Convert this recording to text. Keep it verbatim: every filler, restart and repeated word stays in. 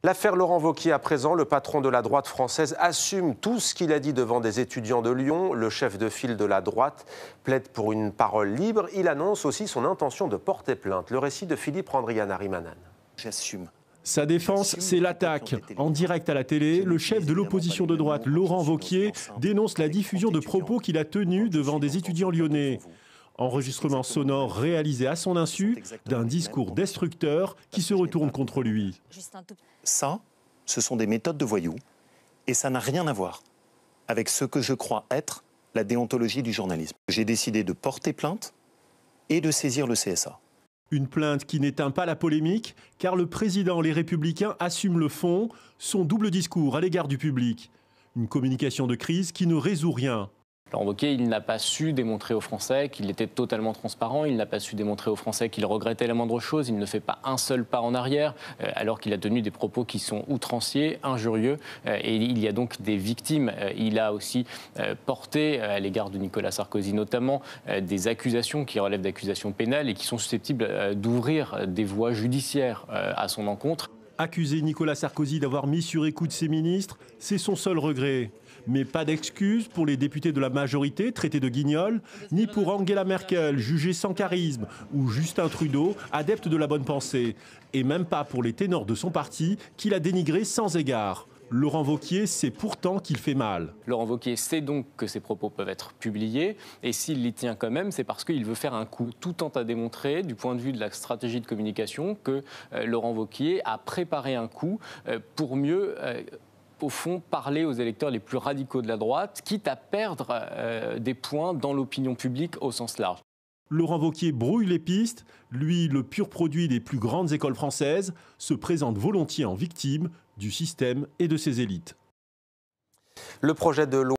L'affaire Laurent Wauquiez à présent, le patron de la droite française assume tout ce qu'il a dit devant des étudiants de Lyon. Le chef de file de la droite plaide pour une parole libre. Il annonce aussi son intention de porter plainte. Le récit de Philippe Randrianarimanan. J'assume. Sa défense, c'est l'attaque. En direct à la télé, le chef de l'opposition de droite, Laurent Wauquiez, dénonce la diffusion de propos qu'il a tenus devant des étudiants lyonnais. Enregistrement sonore réalisé à son insu d'un discours destructeur qui se retourne contre lui. Ça, ce sont des méthodes de voyous et ça n'a rien à voir avec ce que je crois être la déontologie du journalisme. J'ai décidé de porter plainte et de saisir le C S A. Une plainte qui n'éteint pas la polémique, car le président Les Républicains assume le fond, son double discours à l'égard du public. Une communication de crise qui ne résout rien. Laurent Wauquiez, il n'a pas su démontrer aux Français qu'il était totalement transparent, il n'a pas su démontrer aux Français qu'il regrettait la moindre chose, il ne fait pas un seul pas en arrière, euh, alors qu'il a tenu des propos qui sont outranciers, injurieux, euh, et il y a donc des victimes. Euh, il a aussi euh, porté, euh, à l'égard de Nicolas Sarkozy notamment, euh, des accusations qui relèvent d'accusations pénales et qui sont susceptibles euh, d'ouvrir des voies judiciaires euh, à son encontre. Accuser Nicolas Sarkozy d'avoir mis sur écoute ses ministres, c'est son seul regret. Mais pas d'excuses pour les députés de la majorité traités de guignols, ni pour Angela Merkel, jugée sans charisme, ou Justin Trudeau, adepte de la bonne pensée. Et même pas pour les ténors de son parti, qu'il a dénigrés sans égard. Laurent Wauquiez sait pourtant qu'il fait mal. Laurent Wauquiez sait donc que ses propos peuvent être publiés, et s'il les tient quand même, c'est parce qu'il veut faire un coup. Tout tend à démontrer, du point de vue de la stratégie de communication, que euh, Laurent Wauquiez a préparé un coup euh, pour mieux... Euh, au fond, parler aux électeurs les plus radicaux de la droite, quitte à perdre euh, des points dans l'opinion publique au sens large. Laurent Wauquiez brouille les pistes. Lui, le pur produit des plus grandes écoles françaises, se présente volontiers en victime du système et de ses élites. Le projet de loi